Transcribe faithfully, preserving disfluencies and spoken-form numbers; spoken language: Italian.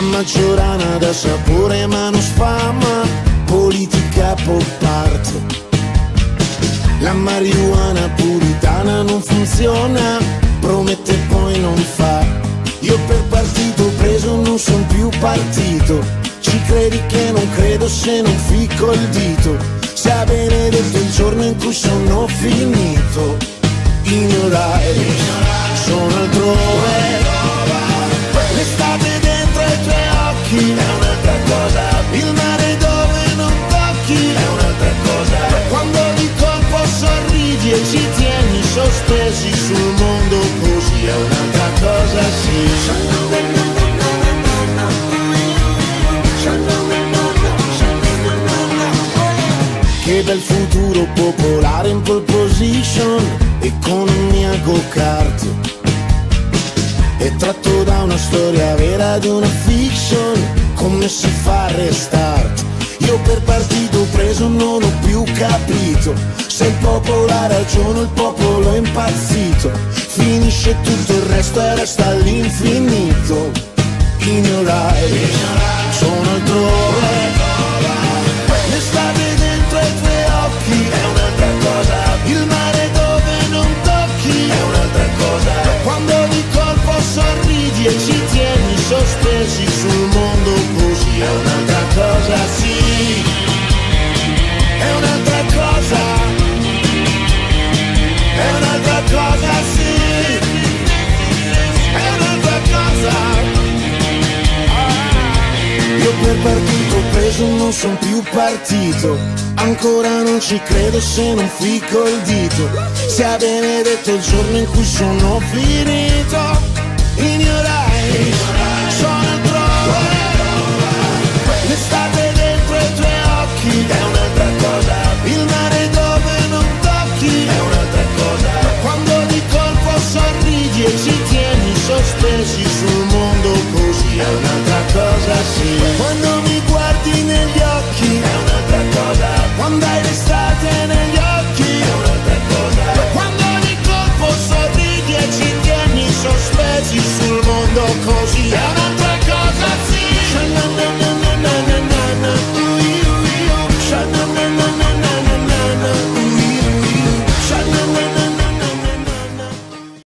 Maggiorana da sapore ma non sfama, politica pop art. La marijuana puritana non funziona, promette e poi non fa. Io per partito preso non son più partito, ci credi che non credo se non ficco il dito. Sia benedetto il giorno in cui sono finito. In your eyes, sono altrove, l'estate dentro i tuoi occhi è un'altra cosa, il mare dove non tocchi è un'altra cosa, quando di colpo sorridi e ci tieni sospesi sul mondo così è un'altra cosa, sì. Che bel futuro popolare in pole position, economia go-kart, è tratto da una storia vera di una fiction, come si fa a restart. Io per partito preso non ho più capito, se il popolo ha ragione il popolo è impazzito, finisce tutto il resto e resta all'infinito. In your eyes, sono altrove, l'estate dentro i tuoi occhi è un'altra cosa, il mare dove non tocchi è un'altra cosa, quando di colpo sorridi e ci tieni sospesi sul mondo così è un'altra cosa, sì, è un'altra cosa, è un'altra cosa, sì, è un'altra cosa. Io per partito preso non son più partito, ancora non ci credo se non ficco il dito. Sia benedetto il giorno in cui sono finito.